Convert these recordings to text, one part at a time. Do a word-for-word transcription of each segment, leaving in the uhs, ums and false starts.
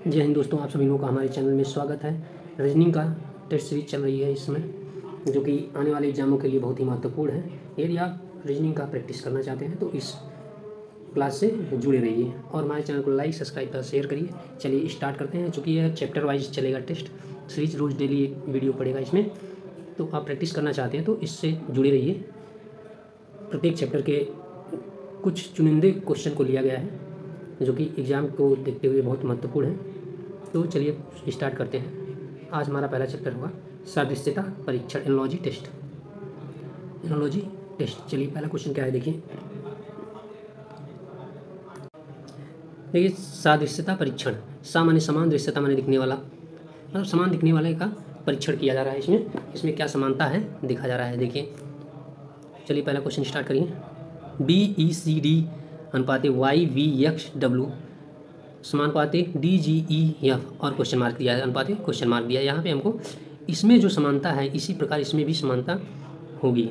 जय हिंद दोस्तों, आप सभी लोगों का हमारे चैनल में स्वागत है। रीजनिंग का टेस्ट सीरीज चल रही है इसमें, जो कि आने वाले एग्जामों के लिए बहुत ही महत्वपूर्ण है। यदि आप रीजनिंग का प्रैक्टिस करना चाहते हैं तो इस क्लास से जुड़े रहिए और हमारे चैनल को लाइक, सब्सक्राइब और शेयर करिए। चलिए स्टार्ट करते हैं। चूँकि यह चैप्टर वाइज चलेगा टेस्ट सीरीज, रोज़ डेली एक वीडियो पड़ेगा इसमें, तो आप प्रैक्टिस करना चाहते हैं तो इससे जुड़े रहिए। प्रत्येक चैप्टर के कुछ चुनिंदे क्वेश्चन को लिया गया है जो कि एग्ज़ाम को देखते हुए बहुत महत्वपूर्ण है। तो चलिए स्टार्ट करते हैं। आज हमारा पहला चैप्टर होगा सादृश्यता परीक्षण, एनालॉजी टेस्ट। एनालॉजी टेस्ट चलिए पहला क्वेश्चन क्या है देखिए। देखिए सादृश्यता परीक्षण, सामान्य समान, दृश्यता माने दिखने वाला, मतलब समान दिखने वाले का परीक्षण किया जा रहा है। इसमें इसमें क्या समानता है देखा जा रहा है। देखिए चलिए पहला क्वेश्चन स्टार्ट करिए। बी ई सी डी अनुपाते वाई वी एक्स डब्ल्यू समानुपाते डी जी ई एफ और क्वेश्चन मार्क दिया है, अनुपाते क्वेश्चन मार्क दिया है। यहाँ पे हमको इसमें जो समानता है इसी प्रकार इसमें भी समानता होगी।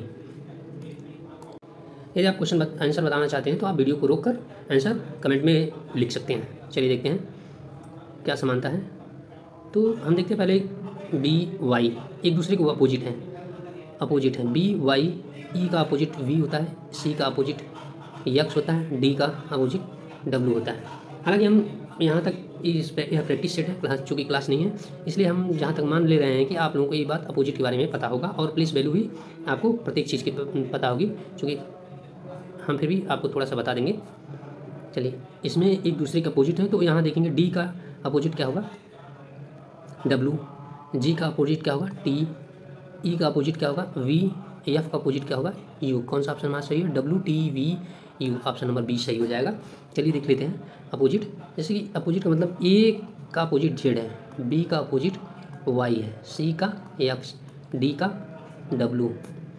यदि आप क्वेश्चन आंसर बताना चाहते हैं तो आप वीडियो को रोक कर आंसर कमेंट में लिख सकते हैं। चलिए देखते हैं क्या समानता है। तो हम देखते हैं पहले बी वाई एक दूसरे के अपोजिट हैं, अपोजिट हैं। बी वाई, ई का अपोजिट वी होता है, सी का अपोजिट एक्स होता है, डी का अपोजिट डब्ल्यू होता है। हालांकि हम यहाँ तक इस यह प्रैक्टिस सेट है, क्लास चूँकि क्लास नहीं है इसलिए हम जहाँ तक मान ले रहे हैं कि आप लोगों को ये बात अपोजिट के बारे में पता होगा और प्लेस वैल्यू भी आपको प्रत्येक चीज़ की पता होगी, चूँकि हम फिर भी आपको थोड़ा सा बता देंगे। चलिए इसमें एक दूसरे के अपोजिट है तो यहाँ देखेंगे डी का अपोजिट क्या होगा डब्ल्यू, जी का अपोजिट क्या होगा टी, ई का अपोजिट क्या होगा वी, एफ का अपोजिट क्या होगा यू। कौन सा ऑप्शन हमारा सही है? W T V U, option number B सही हो जाएगा। चलिए देख लेते हैं अपोजिट। जैसे कि अपोजिट का मतलब ए का अपोजिट जेड है, बी का अपोजिट वाई है, सी का एक्स, डी का डब्ल्यू,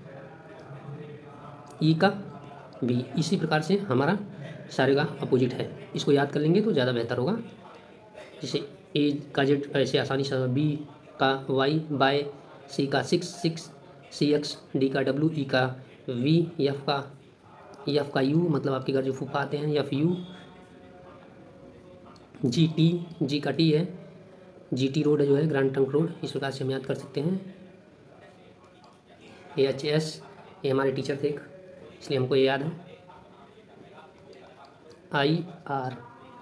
ई का बी। इसी प्रकार से हमारा सारे का अपोजिट है। इसको याद कर लेंगे तो ज़्यादा बेहतर होगा। जैसे ए का जेड ऐसे आसानी से, बी का वाई बाय, सी का six six C X, D का डब्ल्यू, ई का वी, एफ का एफ का यू, मतलब आपके घर जो फूफा आते हैं F U, G T, G का टी है, जी टी रोड जो है ग्रैंड ट्रंक रोड, इस प्रकार से हम याद कर सकते हैं। एच एस, ये हमारे टीचर थे इसलिए हमको ये याद है। आई आर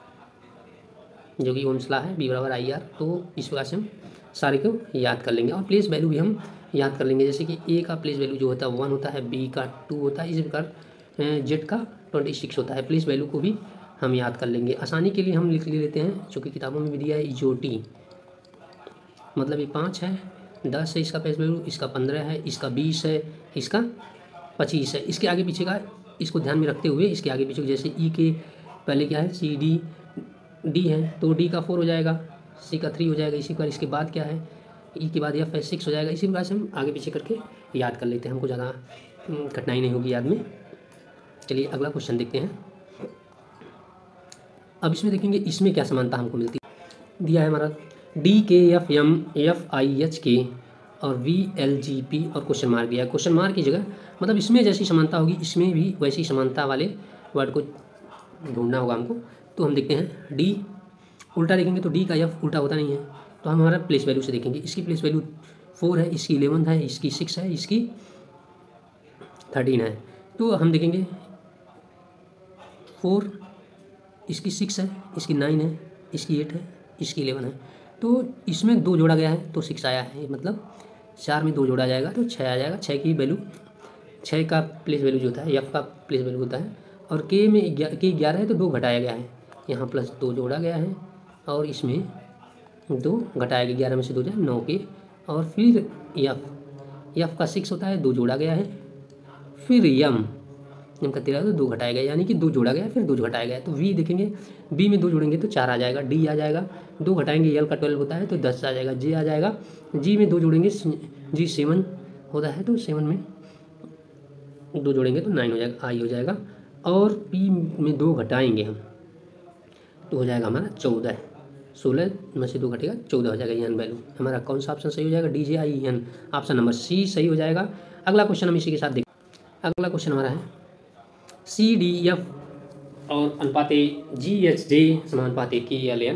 जो कि ओमस्ला है, बी बराबर आई आर। तो इस प्रकार से हम सारे को याद कर लेंगे और प्लेस वैल्यू भी हम याद कर लेंगे। जैसे कि ए का प्लेस वैल्यू जो होता है वन होता है, बी का टू होता है, इसी प्रकार जेड का ट्वेंटी सिक्स होता है। प्लेस वैल्यू को भी हम याद कर लेंगे। आसानी के लिए हम लिख लेते हैं, चूँकि किताबों में भी दिया है इजोटी, मतलब ये पाँच है, दस है इसका प्लेस वैल्यू, इसका पंद्रह है, इसका बीस है, इसका पच्चीस है। इसके आगे पीछे का इसको ध्यान में रखते हुए इसके आगे पीछे, जैसे ई के पहले क्या है सी डी डी है तो डी का फोर हो जाएगा, सी का थ्री हो जाएगा, इसी प्रकार इसके बाद क्या है ई के बाद एफ है सिक्स हो जाएगा। इसी प्रकार से हम आगे पीछे करके याद कर लेते हैं, हमको ज़्यादा कठिनाई नहीं होगी याद में। चलिए अगला क्वेश्चन देखते हैं। अब इसमें देखेंगे इसमें क्या समानता हमको मिलती है। दिया है हमारा D K F M F I H K और वी एल जी पी और क्वेश्चन मार्क दिया है। क्वेश्चन मार्क की जगह मतलब इसमें जैसी समानता होगी इसमें भी वैसी समानता वाले वर्ड को ढूंढना होगा हमको। तो हम देखते हैं डी उल्टा देखेंगे तो डी का एफ उल्टा होता नहीं है, तो हम हमारा प्लेस वैल्यू से देखेंगे। इसकी प्लेस वैल्यू फोर है, इसकी इलेवन है, इसकी सिक्स है, इसकी थर्टीन है। तो हम देखेंगे फोर, इसकी सिक्स है, इसकी नाइन है, इसकी एट है, इसकी इलेवन है। तो इसमें दो जोड़ा गया है तो सिक्स आया है, मतलब चार में दो जोड़ा जाएगा तो छः आ जाएगा। छः की वैल्यू, छः का प्लेस वैल्यू जो होता है एफ का प्लेस वैल्यू होता है, और के में के ग्यारह है तो दो घटाया गया है, यहाँ प्लस दो जोड़ा गया है और इसमें दो घटाया गया, ग्यारह में से दो जाए नौ के। और फिर एफ एफ का सिक्स होता है, दो जोड़ा गया है। फिर यम एम का तेरह तो दो घटाया गया, यानी कि दो जोड़ा गया फिर दो घटाया गया। तो वी देखेंगे, बी में दो जोड़ेंगे तो चार आ जाएगा, डी आ जाएगा, दो घटाएंगे एल का ट्वेल्व होता है तो दस आ जाएगा, जे आ जाएगा, जी में दो जोड़ेंगे जी सेवन होता है तो सेवन में दो जोड़ेंगे तो नाइन हो जाएगा, आई हो जाएगा। और पी में दो घटाएंगे हम तो हो जाएगा हमारा चौदह, सोलह में से दो घटेगा चौदह हो जाएगा। एन वैल्यू हमारा कौन सा ऑप्शन सही हो जाएगा? D J I N, option number C सही हो जाएगा। अगला क्वेश्चन हम इसी के साथ देखें। अगला क्वेश्चन हमारा है सी डी एफ और अनुपाते जी एच जे समानुपाते के एल एन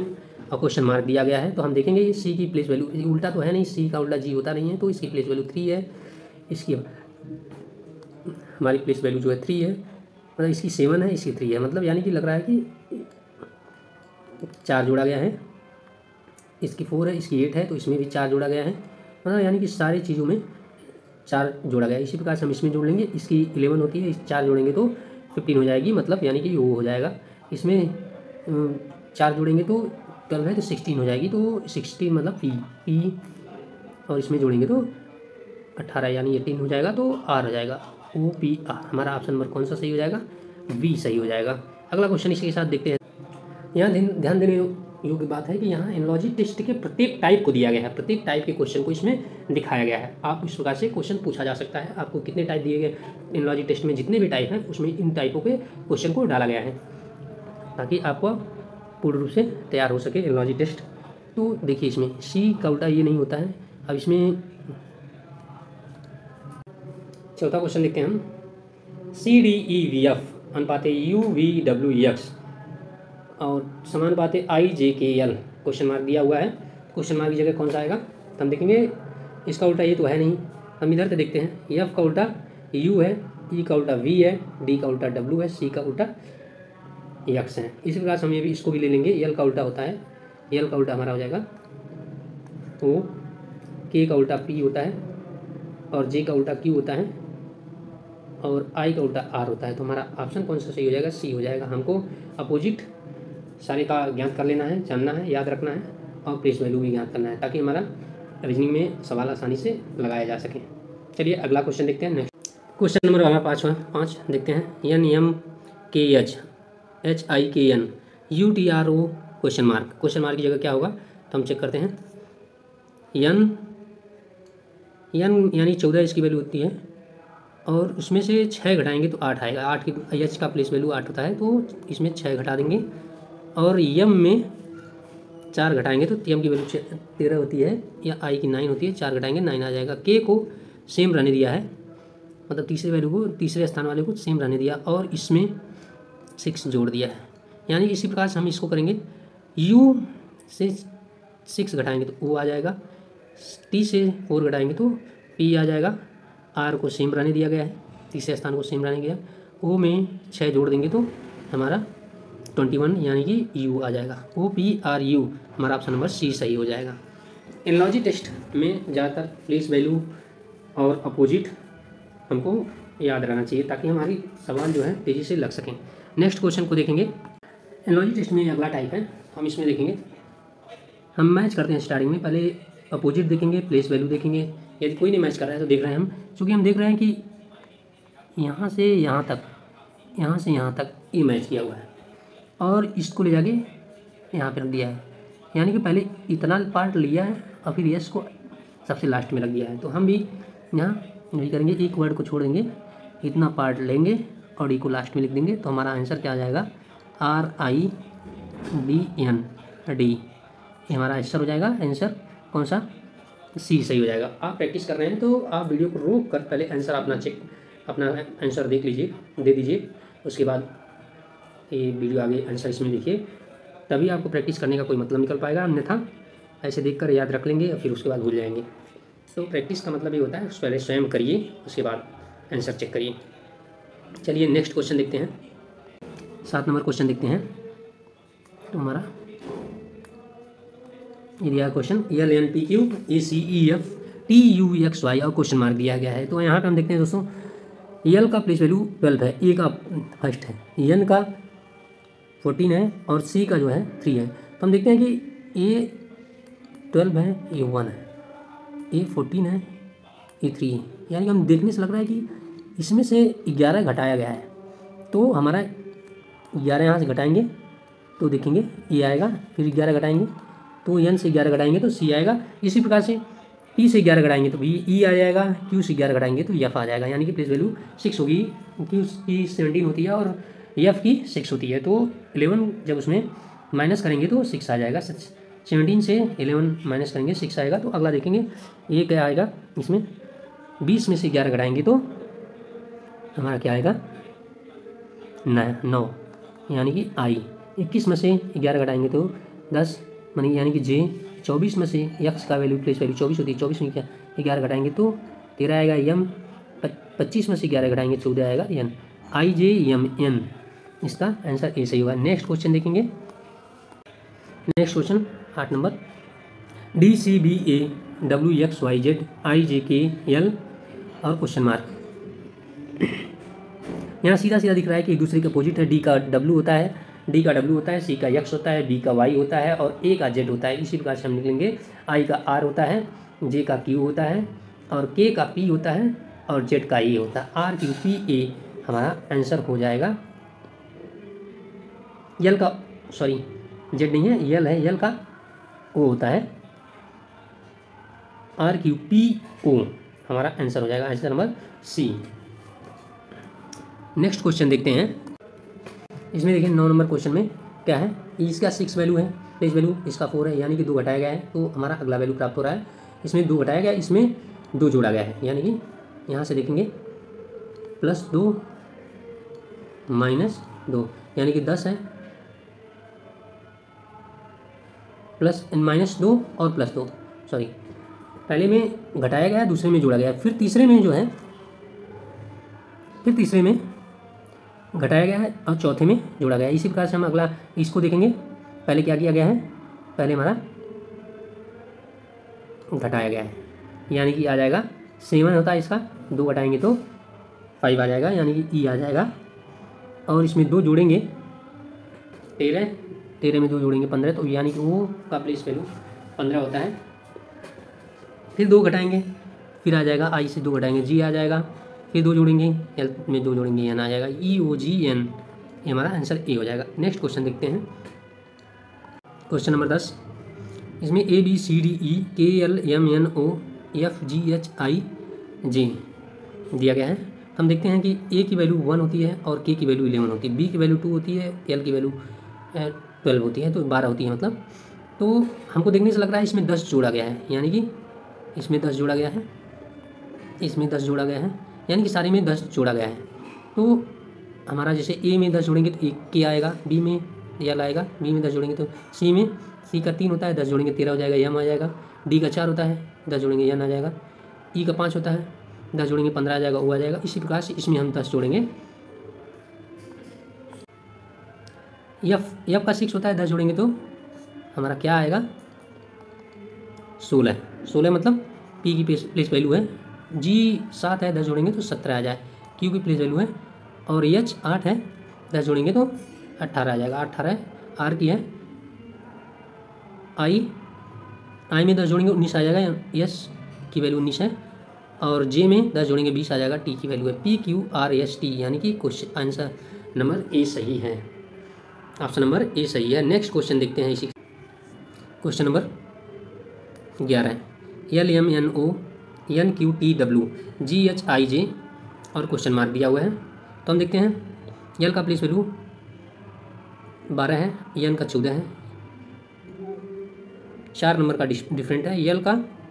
और क्वेश्चन मार्क दिया गया है। तो हम देखेंगे सी की प्लेस वैल्यू उल्टा तो है नहीं, सी का उल्टा जी होता नहीं है, तो इसकी प्लेस वैल्यू थ्री है, इसकी हमारी प्लेस वैल्यू जो है थ्री है, मतलब इसकी सेवन है, इसकी थ्री है, मतलब यानी कि लग रहा है कि चार जोड़ा गया है, इसकी फोर है, इसकी एट है, तो इसमें भी चार जोड़ा गया है, मतलब यानी कि सारी चीज़ों में चार जोड़ा गया है। इसी प्रकार से हम इसमें जोड़ लेंगे, इसकी इलेवन होती है, इस चार जोड़ेंगे तो फिफ्टीन हो जाएगी, मतलब यानी कि वो हो जाएगा। इसमें चार जोड़ेंगे तो ट्वेल्व है तो सिक्सटीन हो जाएगी, तो सिक्सटीन मतलब पी पी और इसमें जोड़ेंगे तो अट्ठारह यानी एटीन हो जाएगा, तो आर हो जाएगा, ओ पी आर। हमारा ऑप्शन नंबर कौन सा सही हो जाएगा? बी सही हो जाएगा। अगला क्वेश्चन इसी के साथ देखते हैं। यहाँ ध्यान देने योग्य बात है कि यहाँ एनालॉजी टेस्ट के प्रत्येक टाइप को दिया गया है, प्रत्येक टाइप के क्वेश्चन को इसमें दिखाया गया है। आप इस प्रकार से क्वेश्चन पूछा जा सकता है, आपको कितने टाइप दिए गए एनालॉजी टेस्ट में, जितने भी टाइप हैं उसमें इन टाइपों के क्वेश्चन को डाला गया है ताकि आपको पूर्ण रूप से तैयार हो सके एनालॉजी टेस्ट। तो देखिए इसमें सी का उल्टा ये नहीं होता है। अब इसमें चौथा क्वेश्चन देखते हैं हम, C D E V F अनुपात यू वी डब्ल्यू एक्स और समानुपात आई J K L, question mark दिया हुआ है। क्वेश्चन मार्क की जगह कौन सा आएगा? तो हम देखेंगे इसका उल्टा ये तो है नहीं, हम इधर से देखते हैं, एफ का उल्टा यू है, ई का उल्टा वी है, डी का उल्टा डब्ल्यू है, सी का उल्टा एक्स है। इसी प्रकार से हम ये भी इसको भी ले लेंगे, एल का उल्टा होता है, एल का उल्टा हमारा हो जाएगा ओ, के का उल्टा पी होता है और जे का उल्टा क्यू होता है और आई का उल्टा आर होता है। तो हमारा ऑप्शन कौन सा सही हो जाएगा? सी हो जाएगा। हमको अपोजिट सारे का ज्ञात कर लेना है, जानना है, याद रखना है और प्लेस वैल्यू भी ज्ञात करना है ताकि हमारा रीजनिंग में सवाल आसानी से लगाया जा सके। चलिए अगला क्वेश्चन देखते हैं। नेक्स्ट क्वेश्चन नंबर हमारा पाँच पाँच देखते हैं, N M K H H I K N U T R O question mark, question mark की जगह क्या होगा? तो हम चेक करते हैं, एन एन यानी चौदह इसकी वैल्यू होती है और उसमें से छः घटाएंगे तो आठ आएगा, आठ की एच का प्लेस वैल्यू आठ होता है, तो इसमें छः घटा देंगे और यम में चार घटाएंगे तो यम की वैल्यू तेरह होती है या आई की नाइन होती है, चार घटाएंगे नाइन आ जाएगा। के को सेम रहने दिया है, मतलब तीसरे वैल्यू को, तीसरे स्थान वाले को सेम रहने दिया और इसमें सिक्स जोड़ दिया है, यानी इसी प्रकार से हम इसको करेंगे, यू से सिक्स घटाएंगे तो ओ आ जाएगा, टी से फोर घटाएंगे तो पी आ जाएगा, आर को सेम रहने दिया गया है, तीसरे स्थान को सेम रहने दिया, ओ में छः जोड़ देंगे तो हमारा ट्वेंटी वन यानी कि यू आ जाएगा, ओ पी आर यू। हमारा ऑप्शन नंबर सी सही हो जाएगा। एनालॉजी टेस्ट में ज़्यादातर प्लेस वैल्यू और अपोजिट हमको याद रहना चाहिए ताकि हमारी सवाल जो है तेज़ी से लग सकें। नेक्स्ट क्वेश्चन को देखेंगे। एनालॉजी टेस्ट में अगला टाइप है, हम इसमें देखेंगे, हम मैच करते हैं स्टार्टिंग में, पहले अपोजिट देखेंगे, प्लेस वैल्यू देखेंगे, यदि कोई नहीं मैच कर रहा है तो देख रहे हैं हम, क्योंकि हम देख रहे हैं कि यहाँ से यहाँ तक, यहाँ से यहाँ तक ये मैच किया हुआ है और इसको ले जाके यहाँ पे रख दिया है, यानी कि पहले इतना पार्ट लिया है और फिर यस को सबसे लास्ट में रख दिया है। तो हम भी यहाँ वही करेंगे, एक वर्ड को छोड़ देंगे, इतना पार्ट लेंगे और ई को लास्ट में लिख देंगे, तो हमारा आंसर क्या आ जाएगा? R I D N D, ये हमारा आंसर हो जाएगा। आंसर कौन सा? सी सही हो जाएगा। आप प्रैक्टिस कर रहे हैं तो आप वीडियो को रोक कर पहले आंसर अपना चेक, अपना आंसर देख लीजिए, दे दीजिए, उसके बाद ये वीडियो आगे आंसर इसमें लिखिए, तभी आपको प्रैक्टिस करने का कोई मतलब निकल पाएगा, अन्यथा ऐसे देखकर याद रख लेंगे और फिर उसके बाद भूल जाएंगे। तो प्रैक्टिस का मतलब ये होता है पहले स्वयं करिए, उसके बाद आंसर चेक करिए। चलिए नेक्स्ट क्वेश्चन देखते हैं, सात नंबर क्वेश्चन देखते हैं। तो हमारा ये दिया question, L N P Q A C E F T U X Y और क्वेश्चन मार्क दिया गया है। तो यहाँ पे हम देखते हैं दोस्तों, एल का प्लेस वैल्यू ट्वेल्व है, ए का फर्स्ट है, एन का फोर्टीन है और सी का जो है थ्री है। तो हम देखते हैं कि ए ट्वेल्व है, ए वन है, ए फोर्टीन है, ए थ्री है, यानी कि हम देखने से लग रहा है कि इसमें से ग्यारह घटाया गया है। तो हमारा ग्यारह यहाँ से घटाएंगे तो देखेंगे ए आएगा, फिर ग्यारह घटाएंगे तो एन से ग्यारह घटाएंगे तो सी आएगा, इसी प्रकार से पी से ग्यारह घटाएंगे तो भी ई आ जाएगा, क्यू से ग्यारह घटाएंगे तो एफ आ जाएगा, यानी कि प्लेस वैल्यू सिक्स होगी, क्यू की सेवनटीन होती है और एफ की सिक्स होती है। तो इलेवन जब उसमें माइनस करेंगे तो सिक्स आ जाएगा, सेवनटीन से इलेवन माइनस करेंगे सिक्स आएगा। तो अगला देखेंगे ये क्या आएगा, इसमें बीस में से ग्यारह घटाएंगे तो हमारा क्या आएगा? नौ, यानी कि आई। इक्कीस में से ग्यारह घटाएंगे तो दस, मानी यानी कि जे चौबीस में से एक्स का वैल्यू प्लेस वैल्यू चौबीस होती है, चौबीस में क्या ग्यारह घटाएंगे तो तेरह आएगा। यम पच्चीस में से ग्यारह घटाएंगे चौदह आएगा N. I J M N, इसका आंसर ए सही होगा। नेक्स्ट क्वेश्चन देखेंगे। नेक्स्ट क्वेश्चन आठ नंबर, D C B A W X Y Z I J K L और क्वेश्चन मार्क। यहाँ सीधा सीधा दिख रहा है कि एक दूसरे के अपोजिट है। डी का डब्ल्यू होता है, डी का डब्ल्यू होता है, सी का एक्स होता है, बी का वाई होता है और ए का जेड होता है। इसी प्रकार से हम निकलेंगे, आई का आर होता है, जे का क्यू होता है और के का पी होता है और जेड का ए होता है। आर क्यू पी ए हमारा आंसर हो जाएगा। यल का सॉरी जेड नहीं है, यल है, यल का ओ होता है। आर क्यू पी ओ हमारा आंसर हो जाएगा, answer number C. Next question देखते हैं। इसमें देखिए नौ नंबर क्वेश्चन में क्या है, इसका सिक्स वैल्यू है, प्लेस वैल्यू इसका फोर है, यानी कि दो घटाया गया है तो हमारा अगला वैल्यू प्राप्त हो रहा है। इसमें दो घटाया गया, इसमें दो जोड़ा गया है, यानी कि यहाँ से देखेंगे प्लस दो माइनस दो, यानी कि दस है, प्लस माइनस दो और प्लस दो, सॉरी पहले में घटाया गया है, दूसरे में जोड़ा गया है, फिर तीसरे में जो है फिर तीसरे में घटाया गया है और चौथे में जोड़ा गया है। इसी प्रकार से हम अगला इसको देखेंगे। पहले क्या किया गया है, पहले हमारा घटाया गया है, यानी कि आ जाएगा सेवन होता है इसका, दो घटाएंगे तो फाइव आ जाएगा, यानी कि ई आ जाएगा। और इसमें दो जोड़ेंगे तेरह, तेरह में दो जोड़ेंगे पंद्रह, तो यानी कि वो का प्लेस वैल्यू पंद्रह होता है। फिर दो घटाएंगे, फिर आ जाएगा आई से दो घटाएंगे जी आ जाएगा, फिर दो जोड़ेंगे एल में दो जोड़ेंगे एन आ जाएगा, ई ओ जी एन, ये हमारा आंसर ए हो जाएगा। नेक्स्ट क्वेश्चन देखते हैं, क्वेश्चन नंबर दस। इसमें A B C D E K L M N O F G H I J दिया गया है। हम देखते हैं कि ए की वैल्यू वन होती है और के की वैल्यू इलेवन होती है, बी की वैल्यू टू होती है, एल की वैल्यू ट्वेल्व होती है, तो बारह होती है मतलब। तो हमको देखने से लग रहा है इसमें दस जोड़ा गया है, यानी कि इसमें दस जोड़ा गया है, इसमें दस जोड़ा गया है, यानी कि सारे में दस जोड़ा गया है। तो हमारा जैसे ए में दस जोड़ेंगे तो एक के आएगा, बी में एल आएगा, बी में दस जोड़ेंगे तो सी में, सी का तीन होता है, दस जोड़ेंगे तेरह हो जाएगा, एम आ जाएगा, डी का चार होता है, दस जोड़ेंगे एन आ जाएगा, ई का पाँच होता है, दस जोड़ेंगे पंद्रह आ जाएगा, ओ आ जाएगा। इसी प्रकार से इसमें हम दस जोड़ेंगे। एफ एफ का सिक्स होता है, दस जोड़ेंगे तो हमारा क्या आएगा सोलह, सोलह मतलब पी की प्लेस वैल्यू है, जी सात है, दस जोड़ेंगे तो सत्रह आ जाए, क्यू की प्लेस वैल्यू है, और एच आठ है, दस जोड़ेंगे तो अट्ठारह आ जाएगा, अट्ठारह आर की है, आई आई में दस जोड़ेंगे उन्नीस आ जाएगा, एस की वैल्यू उन्नीस है, और जे में दस जोड़ेंगे बीस आ जाएगा, टी की वैल्यू है P Q R S T, यानी कि क्वेश्चन आंसर नंबर ए सही है, ऑप्शन नंबर ए सही है। नेक्स्ट क्वेश्चन देखते हैं, इसी क्वेश्चन नंबर ग्यारह, L M N O N Q T W G H I J और क्वेश्चन मार्क दिया हुआ है। तो हम देखते हैं एल का प्लेस वैल्यू बारह है, एन का चौदह है, चार नंबर का डिफरेंट है, एल का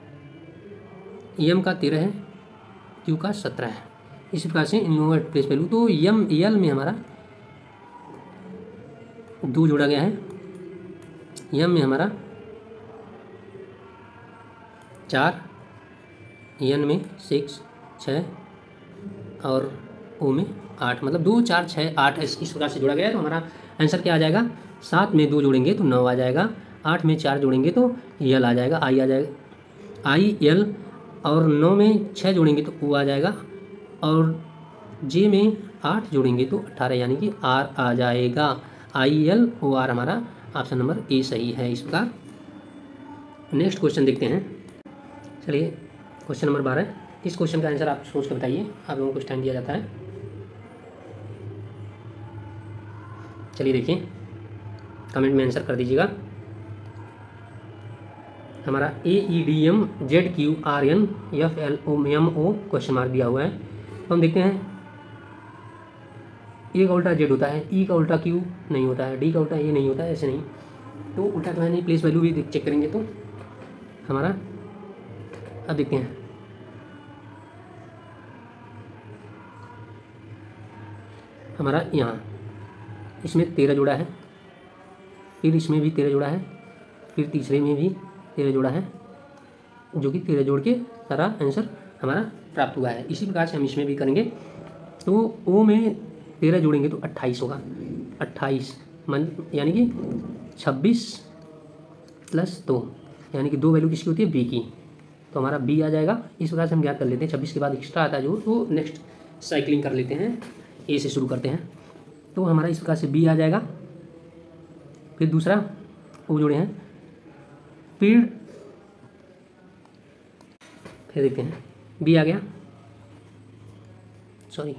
एम का तेरह है, क्यू का सत्रह है। इसी प्रकार से इन लोगों का प्लेस वैल्यू, तो एम एल में हमारा दो जोड़ा गया है, एम में हमारा चार, एन में सिक्स छः और ओ में आठ, मतलब दो चार छः आठ इस इस प्रकार से जोड़ा गया है। तो हमारा आंसर क्या आ जाएगा, सात में दो जोड़ेंगे तो नौ आ जाएगा, आठ में चार जोड़ेंगे तो यल आ जाएगा, आई आ जाएगा, आई एल, और नौ में छः जोड़ेंगे तो ओ आ जाएगा, और जे में आठ जोड़ेंगे तो अट्ठारह, यानी कि आर आ जाएगा, आई एल ओ आर हमारा ऑप्शन नंबर ए सही है इस प्रकार। नेक्स्ट क्वेश्चन देखते हैं। चलिए क्वेश्चन नंबर बारह, इस क्वेश्चन का आंसर आप सोच कर बताइए, आप लोगों को कुछ टाइम दिया जाता है। चलिए देखिए, कमेंट में आंसर कर दीजिएगा। हमारा A E D M Z Q R N F L O M O question mark दिया हुआ है। तो हम देखते हैं, ए का उल्टा जेड होता है, ई का उल्टा क्यू नहीं होता है, डी का उल्टा ए नहीं होता है, ऐसे नहीं, तो उल्टा तो है नहीं, प्लेस वैल्यू भी चेक करेंगे तो हमारा, अब देखते हैं हमारा यहाँ इसमें तेरह जोड़ा है, फिर इसमें भी तेरह जोड़ा है, फिर तीसरे में भी तेरह जोड़ा है, जो कि तेरह जोड़ के सारा आंसर हमारा प्राप्त हुआ है। इसी प्रकार से हम इसमें भी करेंगे। तो ओ में तेरह जोड़ेंगे तो अट्ठाईस होगा, अट्ठाईस मन यानी कि छब्बीस प्लस दो, यानी कि दो वैल्यू किसकी होती है, बी की, तो हमारा बी आ जाएगा। इस प्रकार से हम ज्ञात कर लेते हैं। छब्बीस के बाद एक्स्ट्रा आता है जो, तो नेक्स्ट साइकिलिंग कर लेते हैं, ए से शुरू करते हैं। तो हमारा इस प्रकार से बी आ जाएगा। फिर दूसरा ओ जोड़े हैं, फिर फिर देखते हैं बी आ गया, सॉरी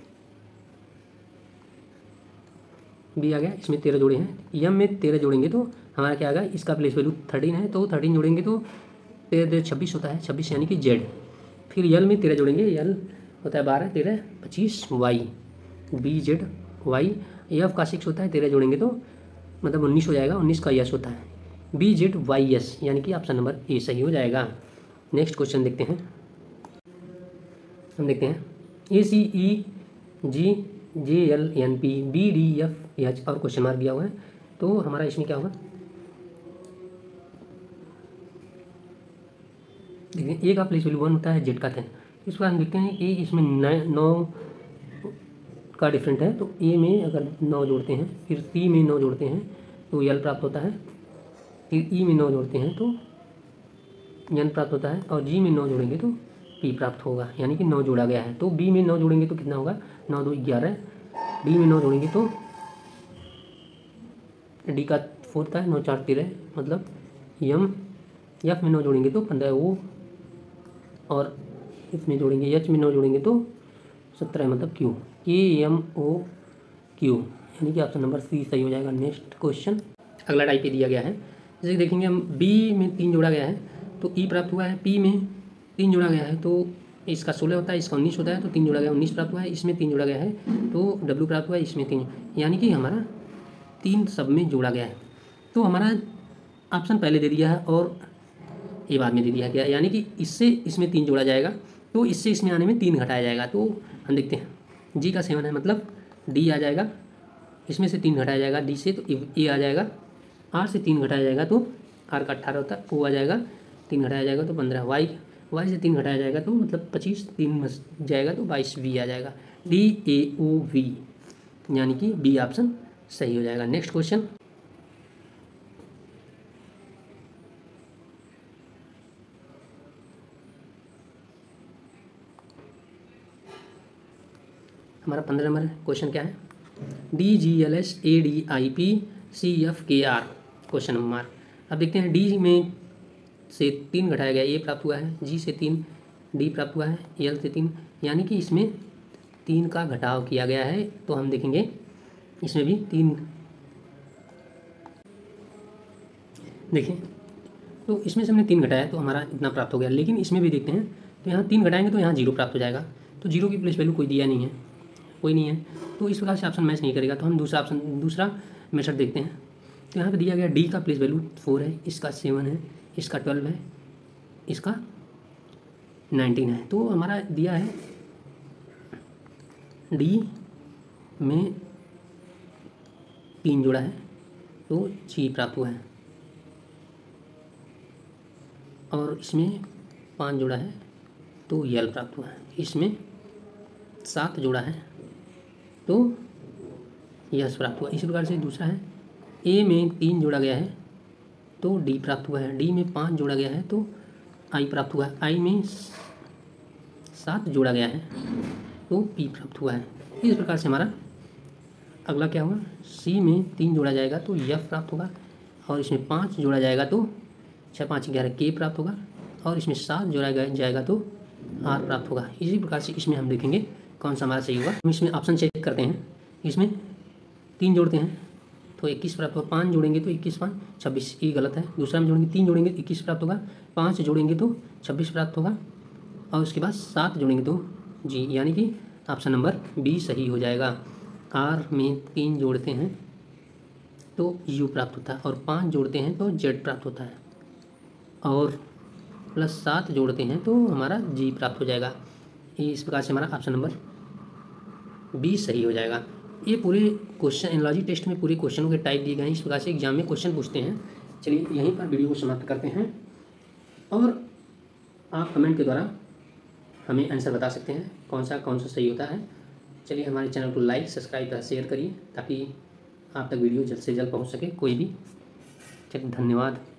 बी आ गया, इसमें तेरह जोड़े हैं। यम में तेरह जोड़ेंगे तो हमारा क्या आएगा, इसका प्लेस वैल्यू थर्टीन है, तो थर्टीन जोड़ेंगे तो तेरह तेरह छब्बीस होता है, छब्बीस यानी कि जेड। फिर यल में तेरह जोड़ेंगे, यल होता है बारह, तेरह पच्चीस Y, B Z Y. F का सिक्स होता है, तेरह जोड़ेंगे तो मतलब उन्नीस हो जाएगा, उन्नीस का यस होता है, बी जेड वाई एस, यानी कि ऑप्शन नंबर ए सही हो जाएगा। नेक्स्ट क्वेश्चन देखते हैं। हम देखते हैं A C E G J L N P B D F H और क्वेश्चन मार्क दिया हुआ है। तो हमारा इसमें क्या होगा, देखिए ए का प्लेस वैल्यू वन होता है, जेड का टेन। इस बार हम देखते हैं कि इसमें नौ का डिफरेंट है, तो ए में अगर नौ जोड़ते हैं, फिर सी में नौ जोड़ते हैं तो यल प्राप्त होता है, फिर ई में नौ जोड़ते हैं तो एन प्राप्त होता है, और जी में नौ जोड़ेंगे तो पी प्राप्त होगा, यानी कि नौ जोड़ा गया है। तो बी में नौ जोड़ेंगे तो कितना होगा, नौ दो ग्यारह, डी में नौ जोड़ेंगे तो डी का फोर्थ है, नौ चार तेरह, मतलब यम एफ में नौ जोड़ेंगे तो पंद्रह ओ, और इसमें जोड़ेंगे एच में नौ जोड़ेंगे तो सत्रह, मतलब क्यू, के एम ओ क्यू, यानी कि ऑप्शन नंबर सी सही हो जाएगा। नेक्स्ट क्वेश्चन अगला टाइप पे दिया गया है, जैसे देखेंगे हम बी में तीन जोड़ा गया है तो ई प्राप्त हुआ है, पी में तीन जोड़ा गया है तो इसका सोलह होता है, इसका उन्नीस होता है, तो तीन जोड़ा गया उन्नीस प्राप्त हुआ है, इसमें तीन जोड़ा गया है तो डब्ल्यू प्राप्त हुआ है, इसमें तीन, यानी कि हमारा तीन सब में जोड़ा गया है। तो हमारा ऑप्शन पहले दे दिया है और ये बाद में दे दिया गया, यानी कि इससे इसमें तीन जोड़ा जाएगा तो इससे इसमें आने में तीन घटाया जाएगा। तो हम देखते हैं जी का सेवन है, मतलब डी आ जाएगा, इसमें से तीन घटाया जाएगा डी से तो ए आ जाएगा, आर से तीन घटाया जाएगा तो आर का अट्ठारह होता है, ओ आ जाएगा, तीन घटाया जाएगा तो पंद्रह, वाई वाई से तीन घटाया जाएगा तो मतलब पच्चीस, तीन जाएगा तो बाईस, वी आ जाएगा, डी ए ओ वी, यानी कि बी ऑप्शन सही हो जाएगा। नेक्स्ट क्वेश्चन हमारा पंद्रह नंबर क्वेश्चन क्या है, D G L S A D I P C F K R question number. अब देखते हैं डी में से तीन घटाया गया, ए प्राप्त हुआ है, जी से तीन डी प्राप्त हुआ है, एल से तीन, यानी कि इसमें तीन का घटाव किया गया है। तो हम देखेंगे इसमें भी तीन, देखें तो इसमें से हमने तीन घटाया तो हमारा इतना प्राप्त हो गया, लेकिन इसमें भी देखते हैं तो यहाँ तीन घटाएंगे तो यहाँ जीरो प्राप्त हो जाएगा, तो जीरो की प्लेस वैल्यू कोई दिया नहीं है, कोई नहीं है, तो इस प्रकार से ऑप्शन मैच नहीं करेगा। तो हम दूसरा ऑप्शन दूसरा मेथड देखते हैं। तो यहाँ पे दिया गया डी का प्लेस वैल्यू फोर है, इसका सेवन है, इसका ट्वेल्व है, इसका नाइनटीन है। तो हमारा दिया है डी में तीन जोड़ा है तो जी प्राप्त हुआ है, और इसमें पाँच जोड़ा है तो यल प्राप्त हुआ है, इसमें सात जोड़ा है तो यस प्राप्त हुआ। इसी प्रकार से दूसरा है ए में तीन जोड़ा गया है तो डी प्राप्त हुआ है, डी में पाँच जोड़ा गया है तो आई प्राप्त हुआ है, आई में सात जोड़ा गया है तो पी प्राप्त हुआ है। इस प्रकार से हमारा अगला क्या हुआ, सी में तीन जोड़ा जाएगा तो यफ प्राप्त होगा, और इसमें पाँच जोड़ा जाएगा तो छः पाँच ग्यारह के प्राप्त होगा, और इसमें सात जोड़ा जाएगा तो आर प्राप्त होगा। इसी प्रकार से इसमें हम देखेंगे कौन सा हमारा सही होगा। हम इसमें ऑप्शन चेक करते हैं, इसमें तीन जोड़ते हैं तो इक्कीस प्राप्त होगा, पाँच जोड़ेंगे तो इक्कीस पाँच छब्बीस, ये गलत है। दूसरा में जोड़ेंगे तीन जोड़ेंगे तो इक्कीस प्राप्त होगा, पाँच जोड़ेंगे तो छब्बीस प्राप्त होगा, और उसके बाद सात जोड़ेंगे तो जी, यानी कि ऑप्शन नंबर बी सही हो जाएगा। आर में तीन जोड़ते हैं तो यू प्राप्त होता है, और पाँच जोड़ते हैं तो जेड प्राप्त होता है, और प्लस सात जोड़ते हैं तो हमारा जी प्राप्त हो जाएगा। इस प्रकार से हमारा ऑप्शन नंबर बी सही हो जाएगा। ये पूरे क्वेश्चन एनालॉजी टेस्ट में पूरे क्वेश्चनों के टाइप दिए गए हैं, इस प्रकार से एग्जाम में क्वेश्चन पूछते हैं चलिए यहीं पर वीडियो को समाप्त करते हैं, और आप कमेंट के द्वारा हमें आंसर बता सकते हैं कौन सा कौन सा सही होता है। चलिए हमारे चैनल को लाइक, सब्सक्राइब तथा शेयर करिए ताकि आप तक वीडियो जल्द से जल्द पहुंच सके कोई भी। चलिए धन्यवाद।